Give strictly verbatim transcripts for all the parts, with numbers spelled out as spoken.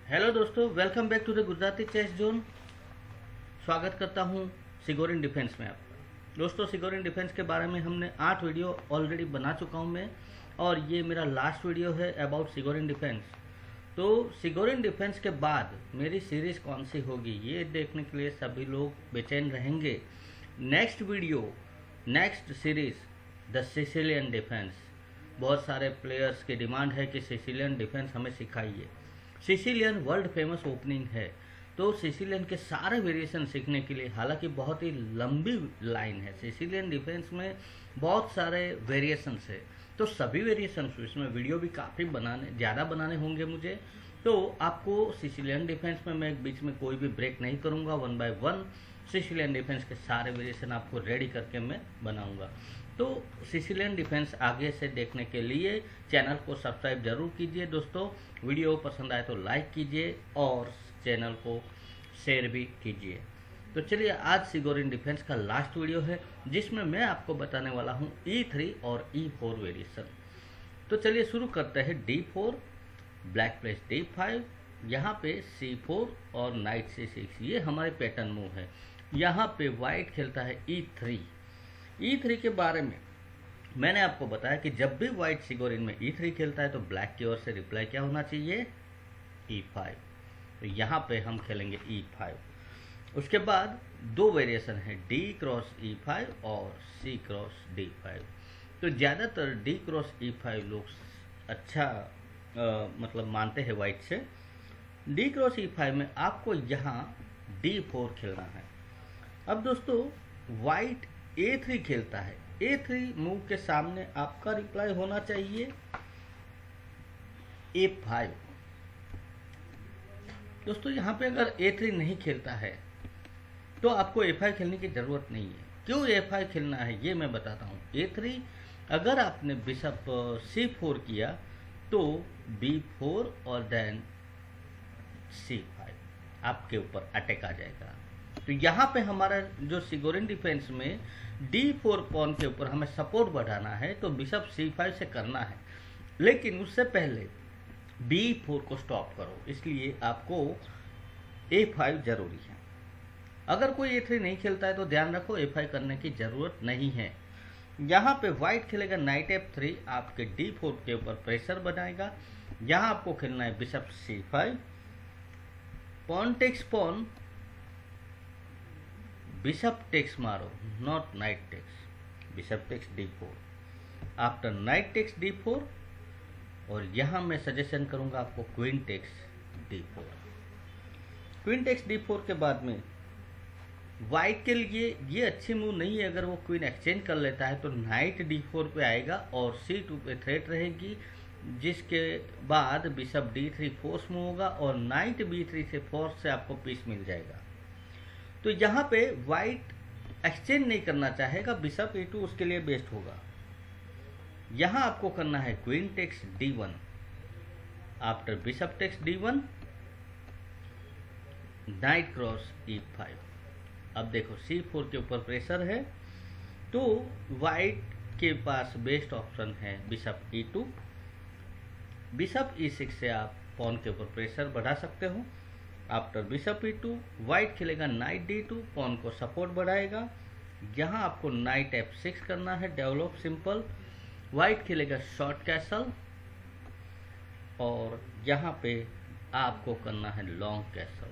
Hello दोस्तों, welcome back to the Gujarati chess zone. स्वागत करता हूं सिगोरिन डिफेंस में आपका। दोस्तों, सिगोरिन डिफेंस के बारे में हमने आठ वीडियो ऑलरेडी बना चुका हूं मैं, और ये मेरा लास्ट वीडियो है अबाउट सिगोरिन डिफेंस। तो सिगोरिन डिफेंस के बाद मेरी सीरीज़ कौन सी होगी ये देखने के लिए सभी लोग बेचैन रहेंगे। Next video, next series the Sicilian defence. बहुत सारे प्लेयर्स की डिमांड है कि सिसिलियन डिफेंस हमें सिखाइए। सिसिलियन वर्ल्ड फेमस ओपनिंग है, तो सिसिलियन के सारे वेरिएशन सीखने के लिए, हालांकि बहुत ही लंबी लाइन है सिसिलियन डिफेंस में, बहुत सारे वेरिएशंस है, तो सभी वेरिएशंस इसमें वीडियो भी काफ़ी बनाने ज़्यादा बनाने होंगे मुझे। तो आपको सिसिलियन डिफेंस में मैं बीच में कोई भी ब्रेक नहीं करूँगा, one by one Sicilian defence के सारे वेरिएशन आपको रेडी करके मैं बनाऊँगा। तो सिसिलियन डिफेंस आगे से देखने के लिए चैनल को सब्सक्राइब जरूर कीजिए दोस्तों। वीडियो पसंद आए तो लाइक कीजिए और चैनल को शेयर भी कीजिए। तो चलिए, आज सिगोरिन डिफेंस का लास्ट वीडियो है जिसमें मैं आपको बताने वाला हूं ई थ्री और ई फोर वेरिएशन। तो चलिए शुरू करते हैं। D four, black place D five, यहाँ पे सी फोर और नाइट सी सिक्स, ये हमारे पैटर्न मूव है। यहाँ पे वाइट खेलता है ई थ्री। ई थ्री के बारे में मैंने आपको बताया कि जब भी वाइट सिगोरिन में ई थ्री खेलता है तो ब्लैक की ओर से रिप्लाई क्या होना चाहिए, ई फाइव। तो यहाँ पे हम खेलेंगे ई फाइव। उसके बाद दो वेरिएशन है, डी क्रॉस ई फाइव और सी क्रॉस डी फाइव। तो ज़्यादातर डी क्रॉस ई फाइव लोग अच्छा आ, मतलब मानते हैं वाइट से। डी क्रॉस ई फाइव में आपको यहाँ डी फोर खेलना है। अब दोस्तों, वाइट ए थ्री खेलता है। ए थ्री मूव के सामने आपका रिप्लाई होना चाहिए ए फाइव। दोस्तों, यहाँ पे अगर ए थ्री नहीं खेलता है तो आपको ए फाइव खेलने की जरूरत नहीं है। क्यों ए फाइव खेलना है ये मैं बताता हूँ। ए थ्री, अगर आपने बिशप सी फोर किया तो बी फोर और देन सी फाइव, आपके ऊपर अटैक आ जाएगा। तो यहाँ पे हमारा जो सिगोरिन डिफेंस में डी फोर पॉन के ऊपर हमें सपोर्ट बढ़ाना है, तो बिशप सी फाइव से करना है, लेकिन उससे पहले बी फोर को स्टॉप करो, इसलिए आपको ए फाइव जरूरी है। अगर कोई ए थ्री नहीं खेलता है तो ध्यान रखो ए फाइव करने की जरूरत नहीं है। यहाँ पे व्हाइट खेलेगा नाइट एफ थ्री, आपके डी फोर के ऊपर प्रेशर बनाएगा। यहाँ आपको खेलना है bishop C five, pawn takes pawn, bishop takes मारो, not knight takes, bishop takes D four, after knight takes D four, और यहाँ मैं सजेशन करूँगा आपको queen takes D four. Queen takes D four के बाद में वाइट के लिए ये अच्छी मूव नहीं है। अगर वो क्वीन एक्सचेंज कर लेता है तो नाइट डी फोर पे आएगा और सी टू पे थ्रेट रहेगी, जिसके बाद bishop D three force move होगा और नाइट बी थ्री से फोर्स से आपको पीस मिल जाएगा। तो यहाँ पे वाइट एक्सचेंज नहीं करना चाहेगा, बिशप ए टू उसके लिए बेस्ट होगा। यहाँ आपको करना है queen takes D one, after bishop takes D one, knight cross E five. अब देखो सी फोर के ऊपर प्रेशर है, तो वाइट के पास बेस्ट ऑप्शन है bishop E two. Bishop E six से आप पॉन के ऊपर प्रेशर बढ़ा सकते हो। After bishop E two, white खेलेगा नाइट डी टू, पॉन को सपोर्ट बढ़ाएगा। यहाँ आपको नाइट एफ सिक्स करना है, डेवलप सिंपल। वाइट खेलेगा शॉर्ट कैसल, और यहाँ पे आपको करना है लॉन्ग कैसल।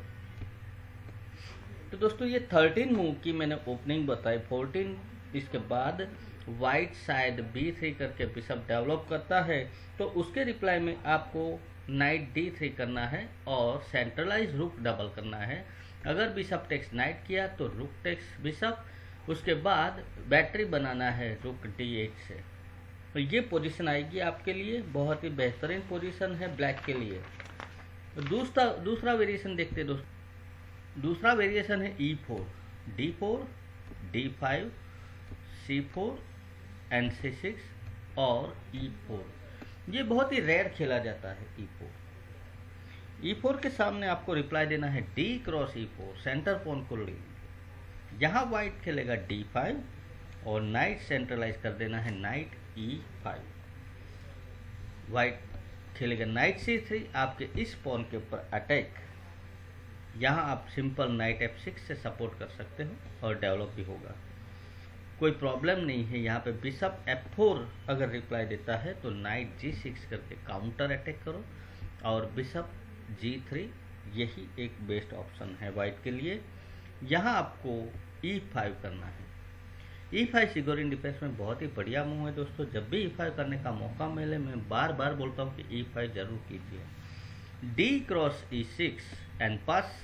तो दोस्तों, ये थर्टीन मूव की मैंने ओपनिंग बताई। फोर्टीन, इसके बाद वाइट शायद बी थ्री करके बिशप डेवलप करता है, तो उसके रिप्लाई में आपको नाइट डी थ्री करना है और सेंट्रलाइज रुक डबल करना है। अगर बिशप टेक्स नाइट किया तो रुक टेक्स बिशप, उसके बाद बैटरी बनाना है रुक डी एट से। तो ये पोजीशन आएगी आपके लिए, बहुत ही बेहतरीन पोजीशन है ब्लैक के लिए। तो दूसरा दूसरा वेरिएशन देखते हैं दोस्तों। दूसरा वेरिएशन है E four, D four, D five, C four and C six और ई फोर। ये बहुत ही रेयर खेला जाता है ई फोर। ई फोर के सामने आपको रिप्लाई देना है D cross E four, centre pawn को लीव। यहाँ वाइट खेलेगा डी फाइव और नाइट सेंट्रलाइज कर देना है नाइट ई फाइव। वाइट खेलेगा नाइट सी थ्री, आपके इस पॉन के ऊपर अटैक। यहाँ आप सिंपल नाइट एफ सिक्स से सपोर्ट कर सकते हो और डेवलप भी होगा, कोई प्रॉब्लम नहीं है। यहाँ पे बिशप एफ फोर अगर रिप्लाई देता है तो नाइट जी सिक्स करके काउंटर अटैक करो और बिशप जी थ्री, यही एक बेस्ट ऑप्शन है वाइट के लिए। यहाँ आपको ई फाइव करना है। ई फाइव सिक्योरिटी डिफेंस में बहुत ही बढ़िया मूव है दोस्तों। जब भी ई फाइव करने का मौका मिले मैं बार बार बोलता हूँ कि ई फाइव जरूर कीजिए। D cross E six and pass.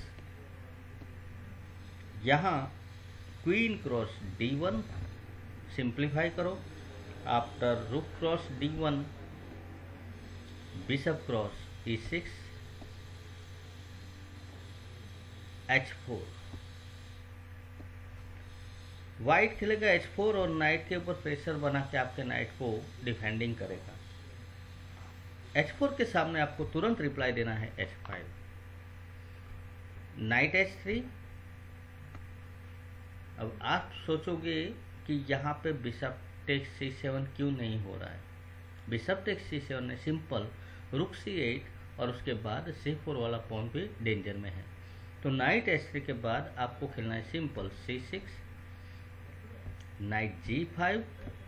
यहाँ queen cross D one, simplify करो। After rook cross D one, bishop cross E six, H four. White खेलेगा एच फोर और नाइट के ऊपर प्रेशर बना के आपके नाइट को डिफेंडिंग करेगा। एच फोर के सामने आपको तुरंत रिप्लाई देना है H five. Knight H three. अब आप सोचोगे कि यहाँ पे बिशप टेक सी सेवन क्यों नहीं हो रहा है। बिशप टेक सी सेवन ने सिंपल रुक सी एट और उसके बाद सी फोर वाला पॉन भी डेंजर में है। तो नाइट एच थ्री के बाद आपको खेलना है simple C six, knight G five,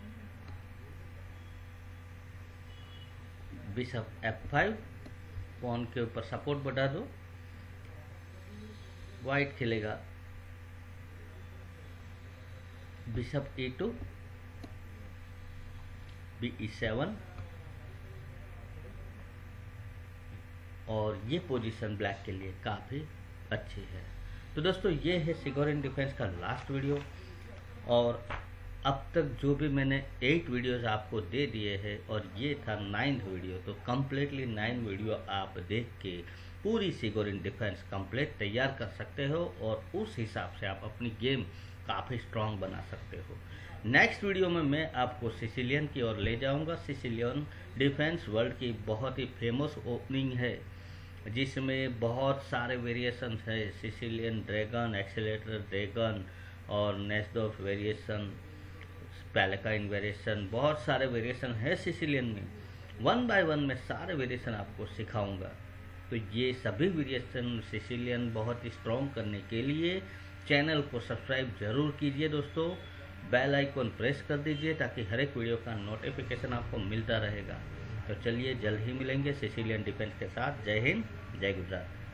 bishop F five, pawn के ऊपर सपोर्ट बढ़ा दो। वाइट खेलेगा bishop E two, B E seven और ये पोजीशन ब्लैक के लिए काफ़ी अच्छी है। तो दोस्तों ये है सिक्योरिटी डिफेंस का लास्ट वीडियो और अब तक जो भी मैंने एट वीडियोस आपको दे दिए हैं और ये था नाइन्थ वीडियो। तो कम्प्लीटली नाइन वीडियो आप देख के पूरी सिक्योरिटी डिफेंस कंप्लीट तैयार कर सकते हो और उस हिसाब से आप अपनी गेम काफ़ी स्ट्रांग बना सकते हो। नेक्स्ट वीडियो में मैं आपको सिसिलियन की ओर ले जाऊंगा। सिसिलियन डिफेंस वर्ल्ड की बहुत ही फेमस ओपनिंग है जिसमें बहुत सारे वेरिएशन है। सिसिलियन ड्रैगन, एक्सेलेटर ड्रैगन और नेस्डोफ वेरिएशन, पैलेकाइन वेरिएशन, बहुत सारे वेरिएशन है सिसिलियन में। वन बाय वन में सारे वेरिएशन आपको सिखाऊंगा। तो ये सभी वेरिएशन सिसिलियन बहुत ही स्ट्रॉन्ग करने के लिए चैनल को सब्सक्राइब जरूर कीजिए दोस्तों। बेल आइकन प्रेस कर दीजिए ताकि हर एक वीडियो का नोटिफिकेशन आपको मिलता रहेगा। तो चलिए जल्द ही मिलेंगे सिसिलियन डिफेंस के साथ। जय हिंद, जय गुजरात।